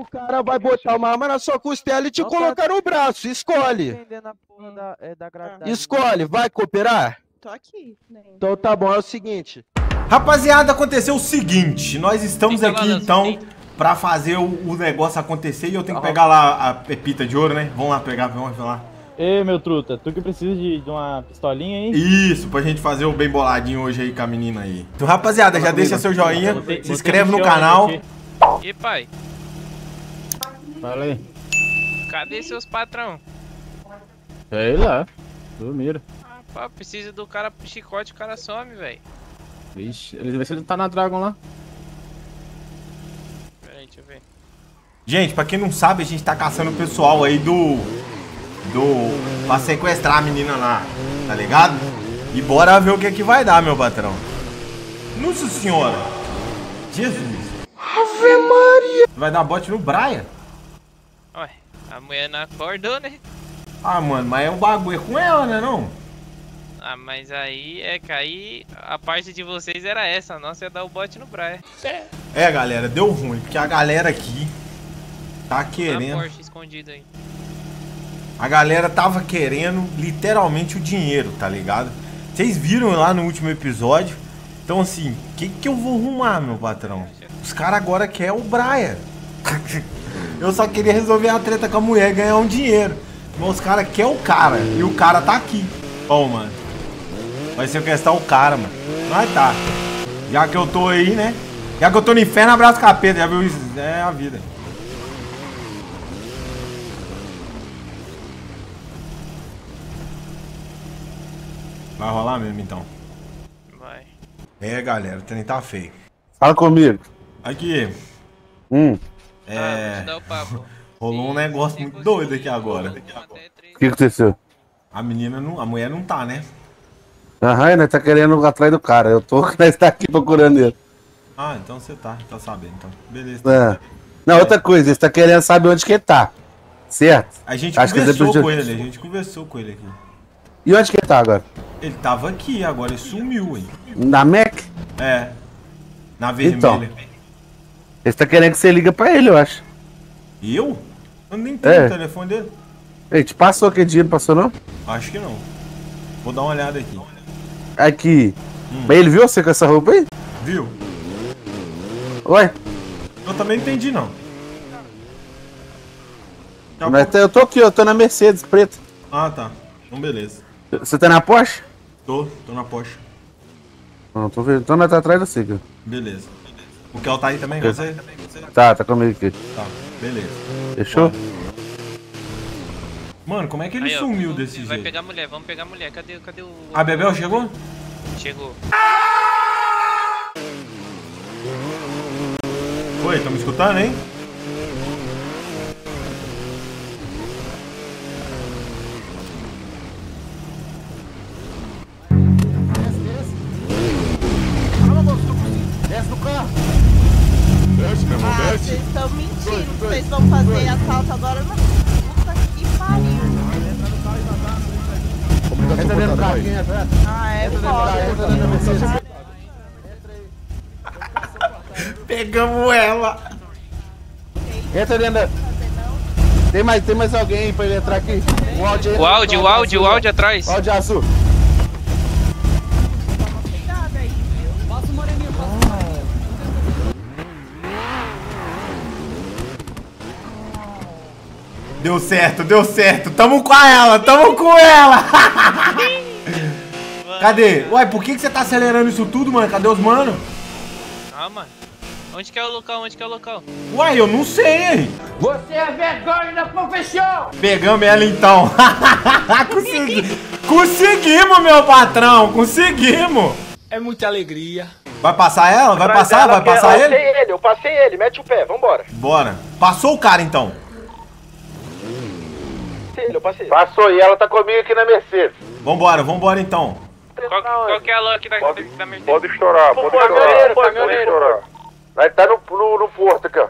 cara vai botar uma arma na sua costela e te colocar no braço. Escolhe. Escolhe, vai cooperar? Tô aqui, né? Então tá bom, é o seguinte. Rapaziada, aconteceu o seguinte. Nós estamos aqui então pra fazer o negócio acontecer. E eu tenho que pegar lá a pepita de ouro, né? Vamos lá pegar, vamos lá. Ei, meu truta, tu que precisa de uma pistolinha aí? Isso, pra gente fazer o bem boladinho hoje aí com a menina aí. Então, rapaziada, já deixa seu joinha, se inscreve no canal. E pai? Fala aí. Cadê seus patrão? Sei lá, dormiram. Ah, pá, precisa do cara pro chicote, o cara some, velho. Vixe, vê se ele tá na Dragon lá. Pera aí, deixa eu ver. Gente, pra quem não sabe, a gente tá caçando o pessoal aí pra sequestrar a menina lá, tá ligado? E bora ver o que vai dar, meu patrão. Nossa senhora. Jesus. Ave Maria. Vai dar bote no Brian? Ué, a mulher não acordou, né? Ah, mano, mas é um bagulho com ela, né, não? Ah, mas aí é cair. A parte de vocês era essa, a nossa ia dar o bote no Brian. É, galera, deu ruim, porque a galera aqui tá querendo. Uma Porsche escondido aí. A galera tava querendo literalmente o dinheiro, tá ligado? Vocês viram lá no último episódio. Então assim, o que eu vou arrumar, meu patrão? Os caras agora querem o Brian. Eu só queria resolver a treta com a mulher e ganhar um dinheiro. Mas os caras querem o cara. E o cara tá aqui. Bom, mano, vai sequestrar o cara, mano. Mas tá. Já que eu tô aí, né? Já que eu tô no inferno, abraço capeta. Já viu isso? É a vida. Vai rolar mesmo, então. Vai. É, galera, o trem tá feio. Fala comigo. Aqui. Vou te dar o papo. Rolou um negócio muito doido aqui agora. O que aconteceu? A menina não... A mulher não tá, né? Aham, né? Tá querendo ir atrás do cara. Eu tô... Nós tá aqui procurando ele. Ah, então você tá sabendo, então. Beleza. É. Não, outra coisa, ele tá querendo saber onde que ele tá. Certo? A gente Acho conversou que com ele, a gente conversou com ele aqui. E onde que ele tá agora? Ele tava aqui, agora ele sumiu, hein? Na Mac? É. Na vermelha. Então. Ele tá querendo que você liga pra ele, eu acho. Eu? Eu nem tenho o telefone dele. Ele te passou aquele dia, não passou não? Acho que não. Vou dar uma olhada aqui. Aqui. Mas ele viu você com essa roupa aí? Viu? Ué? Eu também não entendi, não. Mas eu tô aqui, eu tô na Mercedes preta. Ah, tá. Então beleza. Você tá na Porsche? Tô na Porsche. Não, tô vendo. Então nós tá atrás da Siga. Beleza. O Kel tá aí também com você? Tá comigo aqui. Tá, beleza. Fechou? Mano, como é que ele Aí, ó, sumiu desse vai jeito? pegar a mulher, vamos pegar a mulher. Cadê o... A Bebel chegou? Chegou. Oi, tão me escutando, hein? Desce do carro. Desce, meu irmão, desce. Vocês estão mentindo. Vocês vão fazer assalto agora na puta que pariu. Entra dentro do carro, quem entra? Ah, é foda. Pegamos ela. Entra dentro da... Tem mais alguém aí pra ele entrar aqui? O áudio atrás. O áudio azul. Cuidado aí, viu? Passa o moreninho, Deu certo. Tamo com ela. Cadê? Uai, por que você tá acelerando isso tudo, mano? Cadê os mano? Calma. Onde que é o local? Uai, eu não sei, hein? Você é vergonha da profissão! Pegamos ela então. Conseguimos, meu patrão. Conseguimos. É muita alegria. Vai passar ela? Vai passar ele? Eu passei ele, mete o pé, vambora. Bora. Passou o cara então. Eu passei. Passou e ela tá comigo aqui na Mercedes. Vambora então. Qual que é a lock da Mercedes? Pode estourar. Caminhoneiro. Vai estar no porto aqui, ó.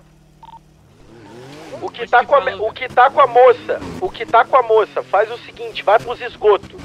O que tá com a moça, faz o seguinte, vai pros esgotos.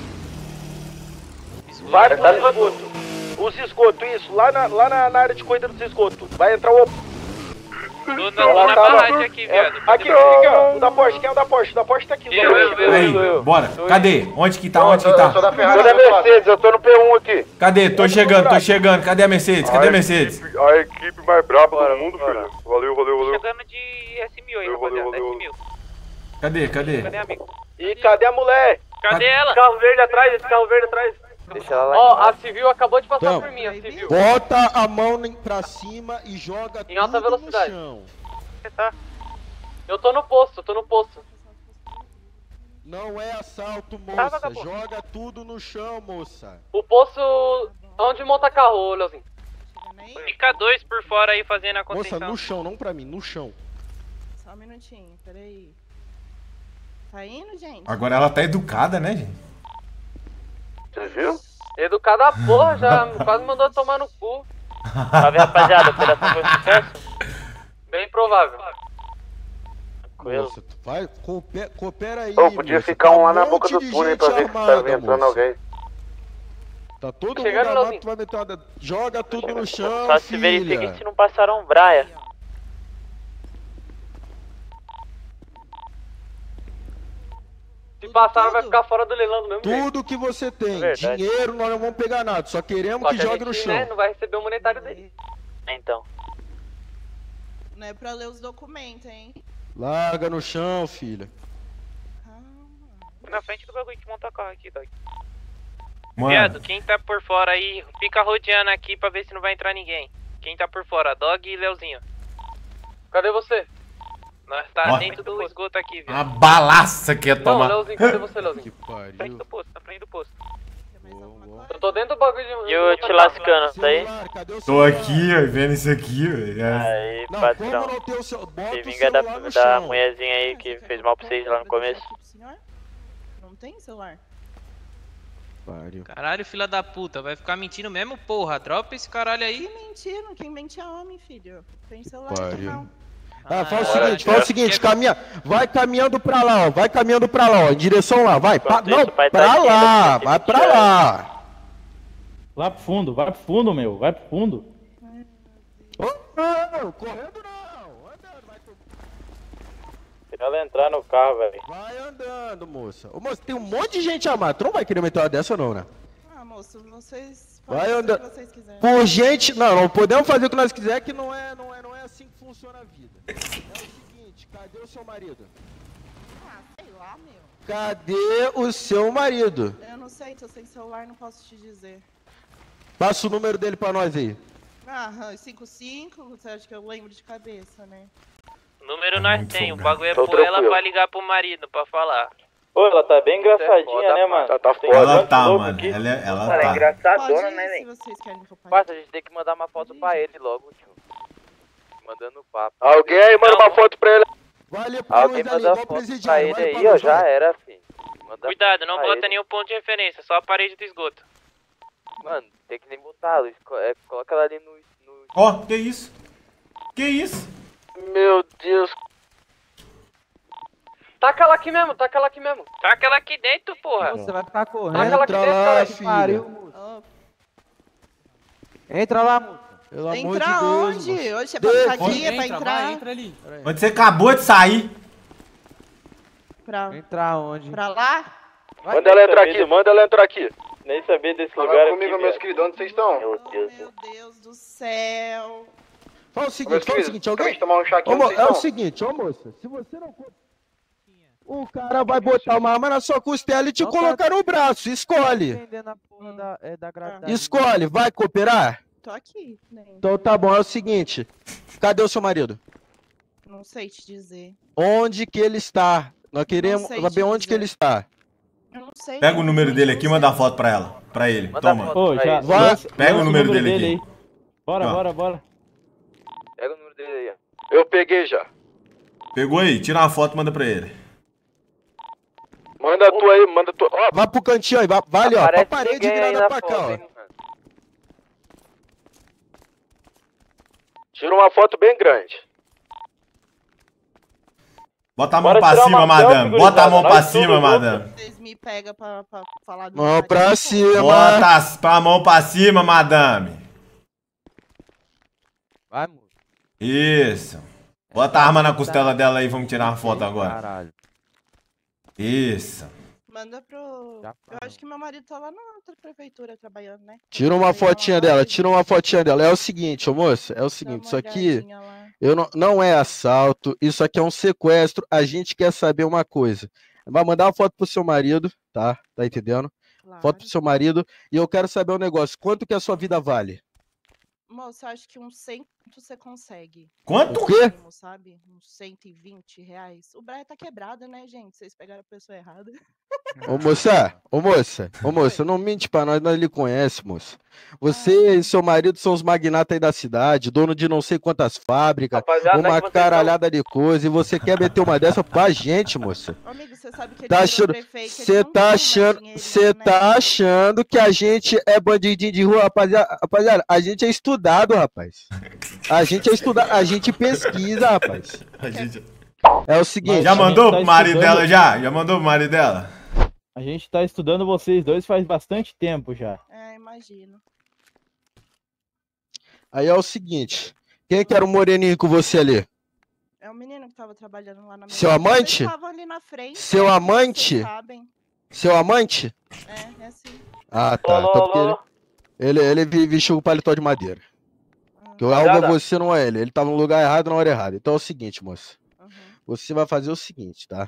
Vai pros esgotos. Os esgotos, isso, lá na área de corrida dos esgotos. Vai entrar o... Tô na barragem aqui, viado. Aqui, ó, o da Porsche, quem é o da Porsche? O da Porsche tá aqui. Aí, bora. Cadê? Onde que tá? Onde que tá? Eu sou da Ferrari. Tô da Mercedes, eu tô no P1 aqui. Cadê? Tô chegando. Cadê a Mercedes? Cadê a Mercedes? A equipe mais braba do mundo, filho. Valeu. Chegando de S1000 aí, rapaziada. S1000. Cadê? Cadê, amigo? E cadê a mulher? Cadê ela? Carro verde atrás, esse carro verde atrás. Deixa ela lá. Ó, a civil acabou de passar Então, por mim, a civil. Bota a mão pra cima e joga Em alta tudo velocidade. no chão. Eu tô no posto, Não é assalto, moça. Joga tudo no chão, moça. O posto onde monta carro, ô Leozinho. Fica 2 por fora aí fazendo a Moça, contenção. no chão, não pra mim, no chão. Só um minutinho, peraí. Tá indo, gente? Agora ela tá educada, né, gente? Você viu? Educada a porra, já quase mandou tomar no cu. Salve, rapaziada, a operação foi sucesso? Bem provável. Moça, tu vai, coopera aí. Ô, podia moça. ficar Tá um lá na monte boca do de túnel gente pra ver se armada, tá entrando moça. alguém. Tá todo Chegando, mundo armado, Leozinho. tu vai meter uma... Joga tudo no chão, Só se filha. verifique se não passaram braia. Se passaram, vai ficar fora do leilão do mesmo jeito. Tudo que você tem, Verdade. dinheiro, nós não vamos pegar nada. Só queremos Só que que a jogue no gente, chão. né, não vai receber o monetário dele. Então. Não é pra ler os documentos, hein? Larga no chão, filha. Calma. Na frente do bagulho de montar carro aqui, dog. Mano, Viado, quem tá por fora aí, fica rodeando aqui pra ver se não vai entrar ninguém. Quem tá por fora, Dog e Leozinho. Cadê você? Nós tá Ó. dentro do esgoto aqui, uma viado. balaça que ia Não, tomar. Leozinho, cadê você, Leozinho? Que Na frente pariu. do posto, na frente do posto. Quer mais alguma coisa? Eu tô dentro do bagulho de... E o te lascando, tá aí? Celular, cadê o Tô celular? aqui, ó, vendo isso aqui, velho. Aí, Não, patrão. como não ter o seu... Bota Se o vinga celular da, no da chão. mulherzinha aí que fez mal pra vocês lá no começo. Aqui pro senhor? Não tem celular? Pariu. Caralho, filha da puta, vai ficar mentindo mesmo, porra. Dropa esse caralho aí. Que mentira, quem mente é homem, filho. Tem celular Pariu. não. Ah, faz o Bora, seguinte, faz o seguinte, caminha, vai caminhando pra lá, ó, vai caminhando pra lá, ó, em direção lá, vai, Enquanto não, isso, o pai tá pra aqui, lá, né, vai pra lá. Vai pro fundo, meu, vai pro fundo. Oh, não, correndo não, andando, Deixa ela entrar no carro, velho. vai andando, moça. Ô, moça, tem um monte de gente armada, tu não vai querer meter uma dessa não, né? Ah, moço, vocês Vai fazem andando. o que vocês quiserem. Por gente, não podemos fazer o que nós quiser, que não é assim que funciona a vida. É o seguinte, cadê o seu marido? Ah, sei lá, meu. Cadê o seu marido? Eu não sei, tô sem celular, não posso te dizer. Passa o número dele pra nós aí. Ah, 55, você acha que eu lembro de cabeça, né? Número Tá nós muito tem, o folgado. bagulho é Tô pôr ela tranquilo. pra ligar pro marido, pra falar. Pô, ela tá bem engraçadinha, foda, né, mano? tá Tem foda. Ela tanto tá, louco mano. aqui. Ela Cara, é tá. engraçadona, Pode né, ir, se velho? vocês querem que eu pague. Parça, a gente tem que mandar uma foto pra ele logo, tio. Mandando papo. Alguém aí manda uma foto pra ele. Vai ali pra Alguém nós ali, manda igual foto pra presidiário. ele vai aí, pra ó, nós, já vai. era, filho. Manda Cuidado, não pra bota ele. nenhum ponto de referência, só a parede do esgoto. Mano, tem que nem botar, Luiz. Coloca ela ali no... Ó, que isso? Que isso? Meu Deus. Taca ela aqui mesmo, taca ela aqui mesmo. Taca ela aqui dentro, porra. Você vai ficar Taca correndo. ela aqui Entra dentro, lá, cara. filha. Pariu, moço. Oh, Entra lá, moço. Pelo amor de entra Deus, onde? moça. Hoje é pra ficar aqui, Onde? é pra entrar? ali. Onde você acabou de sair? Pra, Entrar onde? pra lá? Manda ela entrar aqui, manda ela entrar aqui. Nem sabia desse Fala lugar comigo, aqui, meus velho. queridos, onde vocês estão? Meu Oh, Deus. meu Deus do céu. Fala o Meus seguinte, queridos, acabei alguém... de tomar um chá aqui, Ô, onde vocês é o estão? seguinte, ô moça, se você não... O cara vai botar uma arma na sua costela e te Não tá- colocar no braço, escolhe. Entendendo a porra da gravidade. Escolhe, vai cooperar? Tô aqui, né? Então tá bom, é o seguinte, cadê o seu marido? Não sei te dizer. Onde que ele está? Nós queremos sei saber te onde que dizer. ele está. Eu não sei. Pega o número dele aqui e manda a foto pra ela. Pra ele. Manda Toma. foto. Ô, já. Vai. lança Pega o número dele aqui. aí. Bora, Ó. bora. Pega o número dele aí, ó. Eu peguei já. Pegou aí, tira uma foto e manda pra ele. Manda a tua aí, manda a tua. Ó, Vai pro cantinho aí, vai ali, ó, pra Aparece parede ninguém aí virada na pra cá, foto, ó. hein, mano. tira uma foto bem grande. Bota a mão Bora pra tirar cima, uma madame. selfie, Bota a mão gurizada. pra Nós cima, tudo madame. Vocês me pegam pra falar do Mão marido, pra pô. cima. Bota a mão pra cima, madame. Vai, moço. Isso. Bota a arma na costela dela aí, vamos tirar uma foto agora. Caralho. Isso. Manda pro... Eu acho que meu marido tá lá na outra prefeitura trabalhando, né? Tira uma fotinha dela, tira uma fotinha dela. É o seguinte, ô moça, é o seguinte, isso aqui não é assalto, isso aqui é um sequestro. A gente quer saber uma coisa. Vai mandar uma foto pro seu marido, tá? Tá entendendo? Claro. Foto pro seu marido. E eu quero saber um negócio. Quanto que a sua vida vale? Moça, eu acho que uns 100 você consegue. Quanto? O quê? Mínimo, sabe? Uns 120 reais. O Braia tá quebrado, né, gente? Vocês pegaram a pessoa errada. Ô moça, não mente pra nós lhe conhece, moça. Você e seu marido são os magnatas aí da cidade, dono de não sei quantas fábricas, Rapaziada, uma caralhada de coisa, e você quer meter uma dessa pra gente, moça. Amigo, você sabe que ele Tá virou achando, prefeito, ele você não tá tem mais achando, dinheirinho, você né? tá achando que a gente é bandidinho de rua, rapaziada, a gente é estudado, rapaz. A gente é estudado, a gente pesquisa, rapaz. A gente... É o seguinte, Já mandou tá pro marido estudando. dela já? Já mandou pro marido dela? A gente tá estudando vocês dois faz bastante tempo já. É, imagino. aí é o seguinte, quem que era o moreninho com você ali? É o menino que tava trabalhando lá na minha Seu casa. amante? Eles estavam ali na frente. Seu né? amante? Vocês sabem. Seu amante? É assim. Ah, tá. Alô, Então, porque alô. ele vestiu o paletó de madeira. Que o alvo é você, não é ele. Ele tava no lugar errado na hora errada. Então é o seguinte, moça. Uhum. Você vai fazer o seguinte, tá?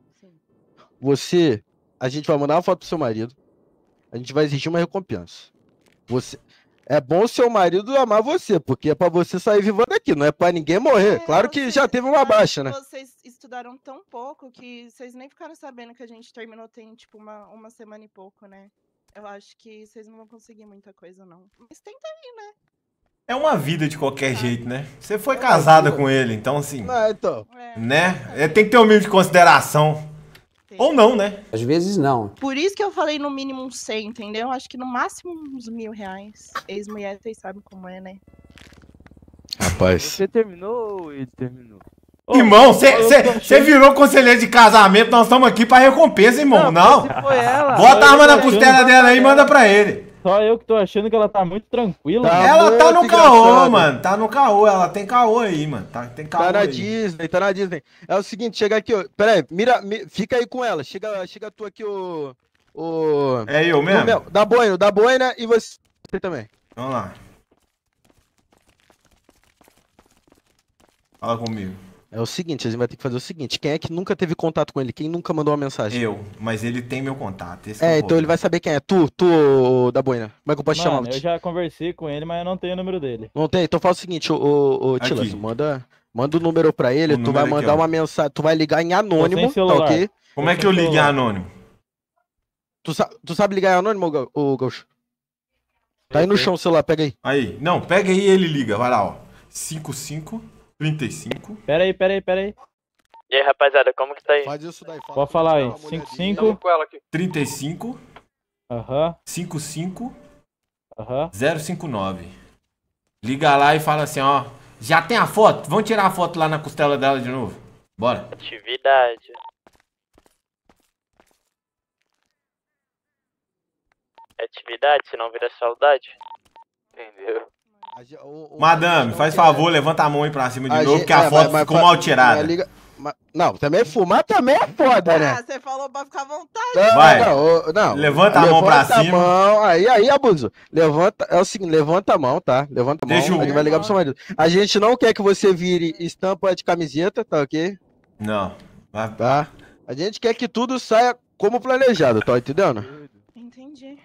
Sim. A gente vai mandar uma foto pro seu marido. A gente vai exigir uma recompensa. É bom o seu marido amar você, porque é pra você sair vivo daqui, não é pra ninguém morrer. Claro que já teve uma baixa, né? Vocês estudaram tão pouco que vocês nem ficaram sabendo que a gente terminou tem, tipo, uma semana e pouco, né? Eu acho que vocês não vão conseguir muita coisa, não. Mas tenta aí, né? É uma vida de qualquer jeito, né? Você foi casada com ele, então assim, Ah, então. né? Tem que ter um mínimo de consideração. Ou não, né? Às vezes não. Por isso que eu falei no mínimo uns 100, entendeu? Acho que no máximo uns R$1.000. Ex-mulher, vocês sabem como é, né? Rapaz. Você terminou ou ele terminou? Irmão, você virou conselheiro de casamento, nós estamos aqui pra recompensa, irmão. Não. Se foi ela. Bota a arma na eu tô costela achando- dela aí e manda pra ele. Só eu que tô achando que ela tá muito tranquila. Tá. mano. Ela tá no muito caô, engraçado. mano. Tá no caô, ela tem caô aí, mano. Tem caô Tá na aí. Disney, tá na Disney. É o seguinte, chega aqui, ó. Pera aí, fica aí com ela. Chega tu aqui, o. É eu mesmo? Da boina e você também. Vamos lá. Fala comigo. É o seguinte, a gente vai ter que fazer o seguinte. Quem é que nunca teve contato com ele? Quem nunca mandou uma mensagem? Eu, mas ele tem meu contato. Esse que é o É, então ele problema. vai saber quem é. Tu, da boina. Como é que eu posso chamar? Mano, eu já conversei com ele, mas eu não tenho o número dele. Não tem? Então faz o seguinte, ô Tilas, Aqui. manda o número pra ele, O tu número vai aqui, mandar ó. uma mensagem, tu vai ligar em anônimo, sem tá celular. ok? Como é que eu ligo em anônimo? Tu sabe ligar em anônimo, ô Gaúcho? Tá aí no chão o celular, pega aí. Aí, não, pega aí e ele liga. Vai lá, ó. 5535. Pera aí. E aí, rapaziada, como que tá aí? Faz isso daí. Pode falar aí. Dá uma olhadinha. 55. Com ela aqui. 35 Aham, 55 aham. 059. Liga lá e fala assim, ó. Já tem a foto? Vamos tirar a foto lá na costela dela de novo. Bora. Atividade. Atividade, se não vira saudade. Entendeu? Madame, faz favor, levanta a mão aí pra cima de A novo, gente- que a é, foto mas ficou mal tirada. mas liga- não, também fumar também é foda, né? Ah, você falou pra ficar à vontade. Não, Vai. não. Levanta a mão pra Levanta a cima. mão, aí, abuso. Levanta, é o seguinte, levanta a mão, tá? Levanta a mão, Deixa eu- a gente vai ligar pro seu marido. A gente não quer que você vire estampa de camiseta, tá ok? Não. Vai. Tá? A gente quer que tudo saia como planejado, tá entendendo? Entendi.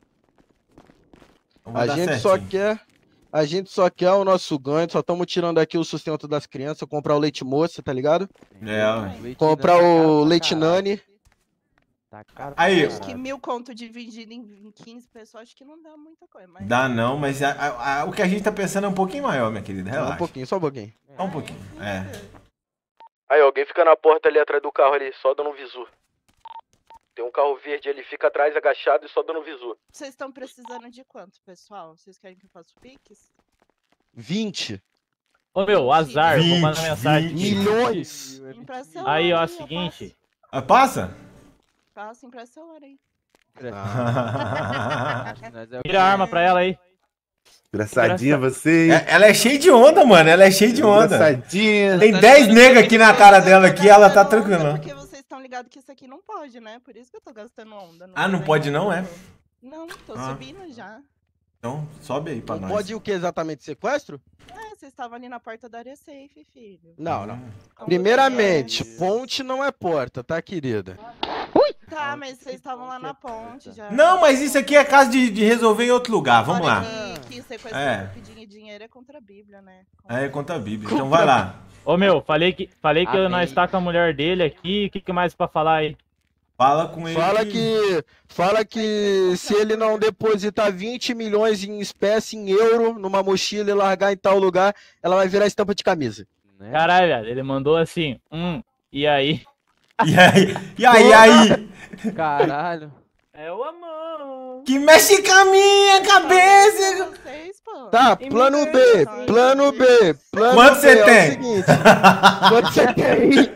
Vai A dar gente só quer o nosso ganho, só estamos tirando aqui o sustento das crianças, comprar o leite moça, tá ligado? É, Comprar o leite nani. Tá caro. Aí, Acho que 1.000 conto dividido em 15 pessoas, acho que não dá muita coisa. Mas... dá não, mas o que a gente tá pensando é um pouquinho maior, minha querida. Só Relaxa. um pouquinho, só um pouquinho. Só um pouquinho. É. Aí, alguém fica na porta ali atrás do carro ali, só dando um visu. Tem um carro verde ali, fica atrás agachado e só dando um visu. Vocês estão precisando de quanto, pessoal? Vocês querem que eu faça o Pix? 20 Ô meu, azar, vou 20, mandar mensagem. 20 milhões. Empresta celular Aí, ó, eu seguinte. Ah, passa? Faço, empresta celular aí. Acho que nós é o Tira a arma pra ela aí. Engraçadinha você, hein? Ela é cheia de onda, mano. Ela é cheia de onda. Engraçadinha. Tem 10 negras aqui na cara dela aqui, ela tá tranquila. Porque vocês estão ligados que isso aqui não pode, né? Por isso que eu tô gastando onda. Ah, não pode não, é? Não, tô subindo já. Então, sobe aí pra nós. Pode o que exatamente? Sequestro? É, vocês estavam ali na porta da área safe, filho. Não, não. Primeiramente, ponte não é porta, tá, querida? Tá, mas vocês estavam lá na ponte já. Não, mas isso aqui é caso de resolver em outro lugar. Vamos lá. Que sequestrar pedir dinheiro é contra a Bíblia, né? É contra a Bíblia. Então vai lá. Ô meu, falei que nós tá com a mulher dele aqui. O que mais pra falar aí? Fala com ele. Fala que se ele não depositar 20 milhões em espécie, em euro, numa mochila e largar em tal lugar, ela vai virar estampa de camisa. Caralho, velho, ele mandou assim, e aí? E aí? Caralho. É o amor. Que mexe com a minha cabeça. Tá, plano B. Quanto você tem? Quanto você tem?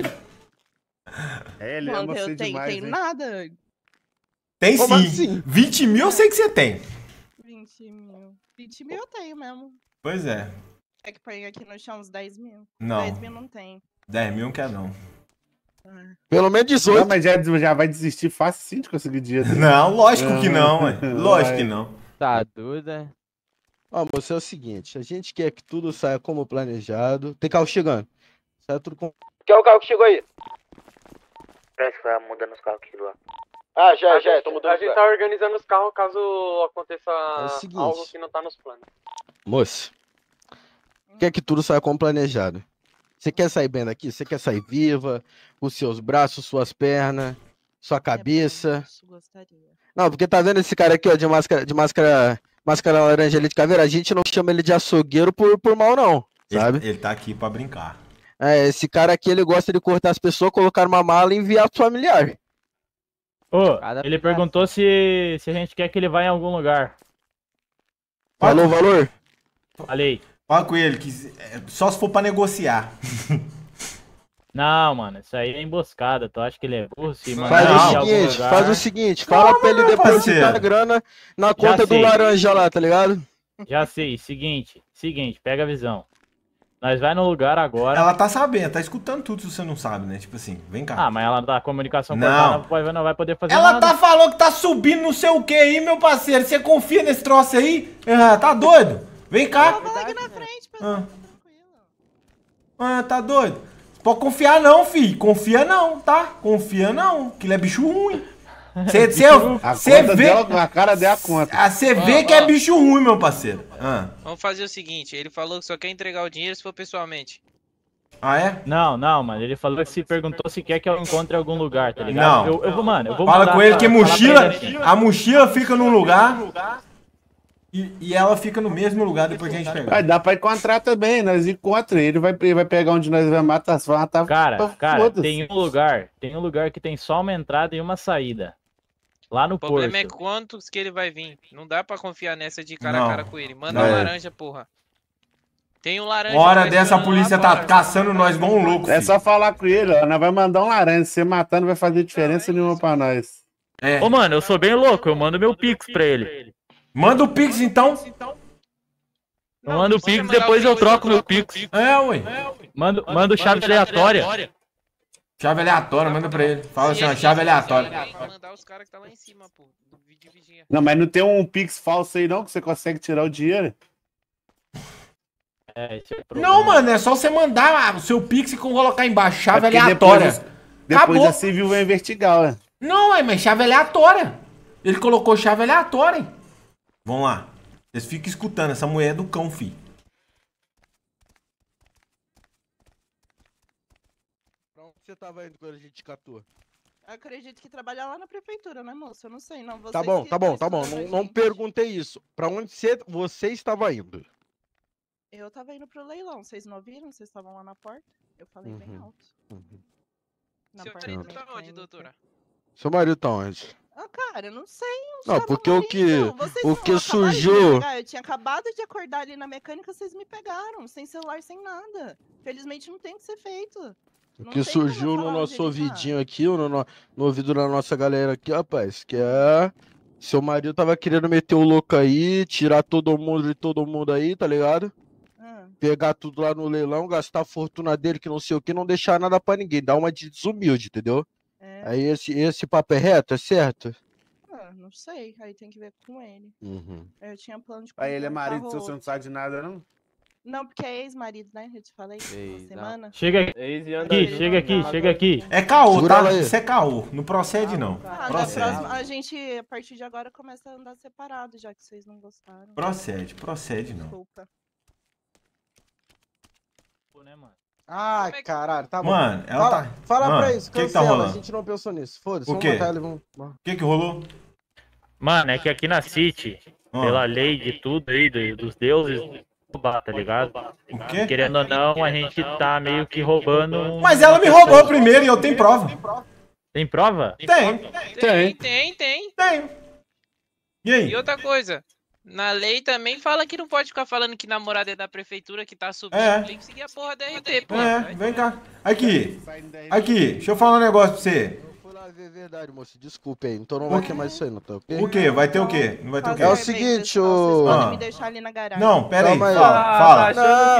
Ele ama ama eu você tenho, demais, tem hein? nada. Tem sim. Como assim? 20 mil eu sei que você tem. 20 mil. 20 mil eu tenho mesmo. Pois é. É que põe aqui no chão uns 10 mil. Não. 10 mil não tem. 10 mil não quer não. Pelo menos 18. Não, mas já vai desistir fácil sim de conseguir dinheiro. Não, lógico que não, ué. Lógico que não. Tá doido, é? Ó, moço, é o seguinte, a gente quer que tudo saia como planejado. Tem carro chegando. Sai tudo com... Que é o carro que chegou aí? Parece que vai mudando os carros aqui lá. Ah, já, tô mudando. A gente tá organizando os carros caso aconteça o seguinte. algo que não tá nos planos. Moço, quer que tudo saia como planejado. Você quer sair bem daqui? Você quer sair viva, com seus braços, suas pernas, sua cabeça? Não, porque tá vendo esse cara aqui, ó, de máscara laranja ali de caveira? A gente não chama ele de açougueiro por mal, não, sabe? Ele tá aqui pra brincar. É, esse cara aqui, ele gosta de cortar as pessoas, colocar numa mala e enviar pro familiar. Ô, ele perguntou se a gente quer que ele vá em algum lugar. Falou o valor? Falei. Fala com ele, que só se for pra negociar. Não, mano, isso aí é emboscada. Tu acha que ele é burro? Se Faz o seguinte, fala pra ele depositar a grana na conta do laranja lá, tá ligado? Já sei, seguinte, pega a visão. Nós vai no lugar agora. Ela tá sabendo, tá escutando tudo se você não sabe, né? Tipo assim, vem cá. Ah, mas ela da comunicação não. Não vai poder fazer ela nada. Ela tá falando que tá subindo não sei o que aí, meu parceiro. Você confia nesse troço aí? Tá doido? Vem cá. Aqui na frente, pessoal. Tá doido? Pode confiar não, filho. Confia não, tá? Confia não, que ele é bicho ruim. Você vê a cara deu a conta. Você vê que é bicho ruim, meu parceiro. Vamos fazer o seguinte, ele falou que só quer entregar o dinheiro se for pessoalmente. Ah, é? Não, mano, ele falou que perguntou se quer que eu encontre em algum lugar, tá ligado? Não. Eu vou Fala com ele que a mochila fica num lugar e ela fica no mesmo lugar depois que a gente pegar. Vai dar pra encontrar também, nós encontramos. Ele vai pegar onde nós vamos matar. Cara, tem um lugar que tem só uma entrada e uma saída. Lá no porto. O problema é quantos que ele vai vir. Não dá pra confiar nessa de cara a cara com ele. Manda uma laranja, porra. Tem um laranja. Hora dessa a polícia tá caçando nós igual um louco. É só falar com ele, ó. Nós vamos mandar um laranja. Se você matar, não vai fazer diferença nenhuma pra nós. Ô, mano, eu sou bem louco. Eu mando meu Pix pra ele. Manda o Pix, então. Eu mando o Pix, depois eu troco meu Pix. Ué. Mando chave aleatória. Chave aleatória, manda pra ele. Fala assim, ó, chave aleatória. Mandar os caras que tá lá em cima, pô. Não, mas não tem um Pix falso aí não, que você consegue tirar o dinheiro? Esse é o problema. Não, mano, é só você mandar o seu Pix e colocar embaixo, chave aleatória. Depois a civil vai investigar, ué. Não, mas chave aleatória. Ele colocou chave aleatória. Vamos lá. Vocês ficam escutando, essa mulher é do cão, filho. Você tava indo quando a gente catou? Acredito que trabalha lá na prefeitura, né, moço? Eu não sei, não. Tá bom. Não perguntei isso. Pra onde você estava indo? Eu tava indo pro leilão. Vocês não ouviram? Vocês estavam lá na porta? Eu falei bem alto. Seu marido tá onde, doutora? Seu marido tá onde? Ah, cara, eu não sei. Não, porque o que surgiu... Eu tinha acabado de acordar ali na mecânica, vocês me pegaram. Sem celular, sem nada. Felizmente não tem o que ser feito. O que surgiu no nosso ouvidinho aqui, no ouvido da nossa galera aqui, rapaz, que é Seu marido tava querendo meter o louco aí, tirar todo mundo de todo mundo aí, tá ligado? Pegar tudo lá no leilão, gastar a fortuna dele, que não sei o que, não deixar nada pra ninguém. Dar uma de desumilde, entendeu? Aí esse papo é reto, é certo? Não sei, aí tem que ver com ele. Uhum. Eu tinha plano de Aí ele é comprar um marido carro seu, você não sabe de nada, não? Não, porque é ex-marido, né? Eu te falei uma semana. Chega aqui, chega aqui. É caô, Segura tá? ela aí. Isso é caô. Não procede, não. Da Procede. próxima, a gente, a partir de agora, começa a andar separado, já que vocês não gostaram. Procede não. Desculpa. Ai, caralho, tá bom. Mano, ela fala tá... pra isso, que tá cancela, rolando? a gente não pensou nisso. Foda-se, O vamos quê? matar ele, vamos... O que rolou? Mano, é que aqui na City, pela lei de tudo aí, dos deuses, tá ligado? O quê? Querendo ou não, a gente tá meio que roubando... Mas ela me roubou primeiro e eu tenho prova. Tem prova? Tem. E aí? E outra coisa, na lei também fala que não pode ficar falando que namorada é da prefeitura, que tá subindo. Tem que seguir a porra da RT, pô. Vem cá. Aqui, deixa eu falar um negócio pra você. É verdade, moço, desculpe aí, então não vai ter mais isso aí, não tá ok? O quê? Vai ter o quê? Não vai ter o quê? É o seguinte, Vocês podem me deixar ali na garagem. Não, pera aí, Calma aí. fala.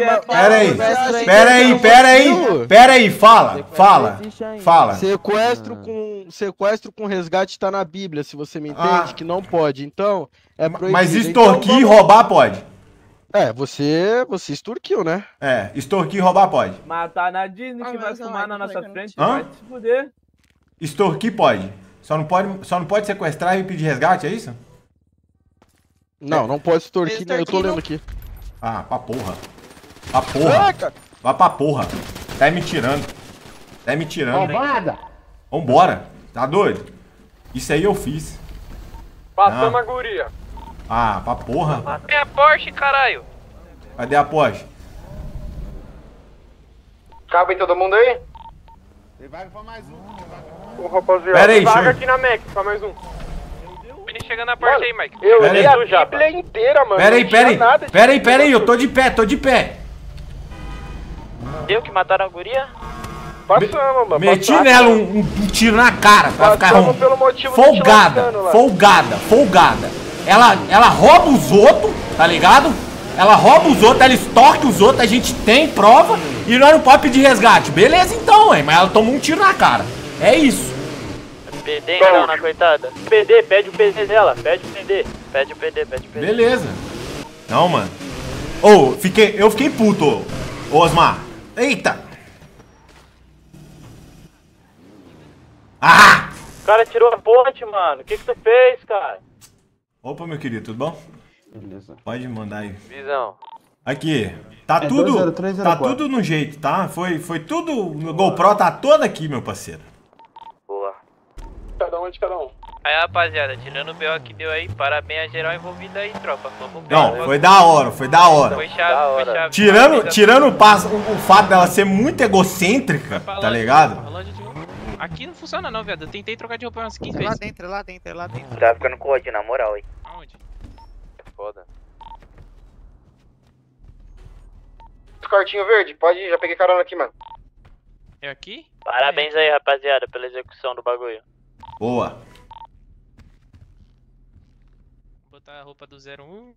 Não, Pera aí, fala. Sequestro com resgate tá na Bíblia, se você me entende, que não pode, então é proibido. Mas extorquir e roubar pode. Você extorquiu, né? Extorquir e roubar pode. Matar na Disney que vai fumar na nossa frente, vai se fuder. Extorquir pode. Só não pode sequestrar e pedir resgate, é isso? Não pode extorquir, eu tô lendo aqui. Ah, pra porra. Vai pra porra. Tá me tirando. Roubada! Vambora. Tá doido? Isso aí eu fiz. Passando a guria. Ah, pra porra. É a Porsche, caralho. Cadê a Porsche? Cabe todo mundo aí? Tem vaga pra mais um. Rapaziada, Pera aí, vaga deixa eu- aqui na Mac, pra mais um. Vini chegando na Porsche aí, Mike. Eu Pera li aí. a Bíblia inteira, mano. Pera aí, não tinha nada de- pera aí, eu tô de pé. Eu que mataram a guria? Passamos, mano. Meti passamos. nela um tiro na cara pra ficar Passamos pelo motivo do folgada. Ela rouba os outros, tá ligado? Ela extorque os outros, a gente tem prova e nós não pode pedir resgate. Beleza então, mas ela tomou um tiro na cara. É isso. PD então, na coitada. PD, pede o PD dela. Pede o PD. Pede o PD. Beleza. Não, mano. Eu fiquei puto, ô Osmar. Eita. Ah! O cara tirou a ponte, mano. O que tu fez, cara? Opa, meu querido, tudo bom? Beleza. Pode mandar aí. Visão. Aqui, tá tudo 20304. tá tudo no jeito, tá? Foi tudo, o GoPro tá todo aqui, meu parceiro. Boa. Cada um de cada um. Aí, rapaziada, tirando o BO que deu aí, parabéns a geral envolvido aí, tropa. Vamos ver. Não, foi da hora. Foi chave. Tirando o fato dela ser muito egocêntrica, tá ligado? Aqui não funciona não, viado. Eu tentei trocar de roupa umas 15 vezes. Lá dentro. Tá ficando com ódio, na moral, hein. Aonde? É foda. Cortinho verde, pode ir, já peguei carona aqui, mano. É aqui? Parabéns aí, rapaziada, pela execução do bagulho. Boa. Vou botar a roupa do 01.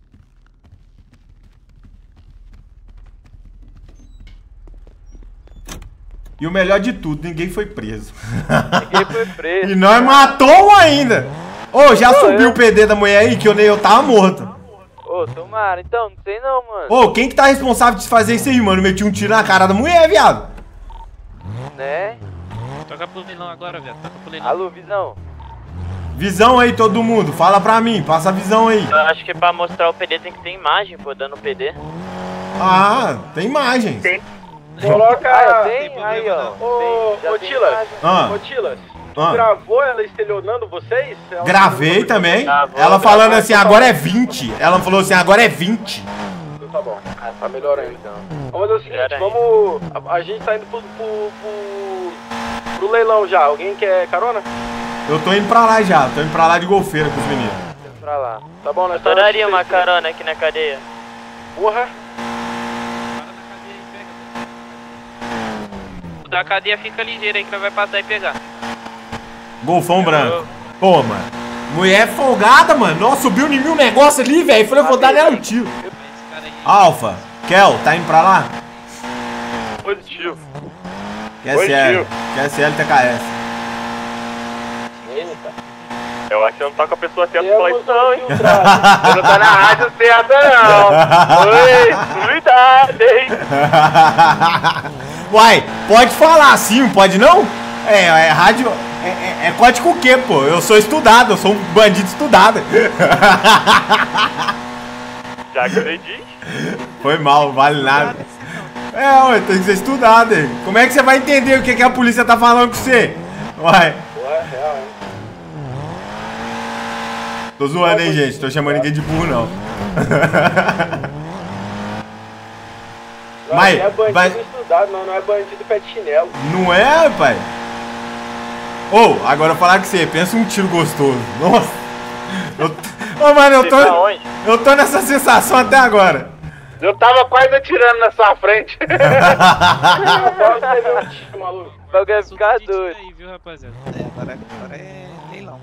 E o melhor de tudo, ninguém foi preso. Ninguém foi preso. E nós matou um ainda. Já subiu o PD da mulher aí, que eu tava morto. Tomara, então, não sei não, mano. Quem que tá responsável de fazer isso aí, mano? Meti um tiro na cara da mulher, viado. Né? Toca pro leilão agora, viado. Toca pro leilão. Alô, Visão. Visão aí, todo mundo. Fala pra mim, passa a visão aí. Eu acho que pra mostrar o PD tem que ter imagem, pô, dando PD. Ah, tem imagens. Coloca. Tem? Aí, ó. Ô, Tilas. Ô, Tilas. Tu gravou ela estelionando vocês? Gravei também. Gravou, Ela falando assim, agora é 20. Ela falou assim, agora é 20. Tá bom. Tá melhor ainda. Vamos fazer o seguinte, vamos... A gente tá indo pro leilão já. Alguém quer carona? Eu tô indo pra lá já. Tô indo pra lá de golfeira com os meninos. Pra lá. Tá bom, nós adoraria uma carona aqui na cadeia. Porra. O da cadeia fica ligeiro aí que nós vai passar e pegar. Golfão branco. Pô, mano. Mulher folgada, mano. Nossa, subiu em mim um negócio ali, velho. Falei, eu vou dar nela um tiro. Alfa, Kel, tá indo pra lá? Positivo. QSL, QSL TKS. Eu acho que eu não tá com a pessoa certa pra falar isso não, hein? Você não tá na rádio certa não. Oi, cuidado, hein? Uai, pode falar assim, pode não? É rádio... É código o quê, pô? Eu sou estudado, eu sou um bandido estudado. Já que você diz. Foi mal, vale nada. Ué, tem que ser estudado, hein? Como é que você vai entender o que a polícia tá falando com você? Uai. Ué, real, hein? Tô zoando, hein, gente? Tô chamando ninguém de burro, não. Mas é bandido estudado, não é bandido pé de chinelo. Não é, pai? Agora eu falar com você, pensa um tiro gostoso. Nossa. Mano, eu tô nessa sensação até agora. Eu tava quase atirando na sua frente. Vai ficar doido. Aí, viu, rapaziada? Agora é leilão.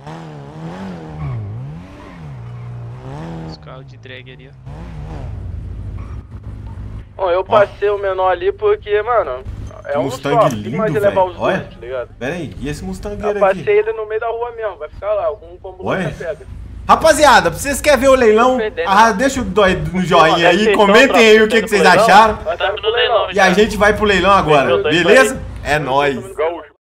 Os carros de drag ali, ó. Bom, eu passei o menor ali porque, mano, é um Mustang só, lindo, mais levar os olha. dois, tá ligado? Pera aí, e esse Mustangueiro Eu aqui? passei ele no meio da rua mesmo, vai ficar lá, algum ambulância pega. Rapaziada, vocês querem ver o leilão? Deixa o joinha aí, comentem aí o que vocês acharam. Nós tá no leilão. E a gente vai pro leilão agora, beleza? É nóis.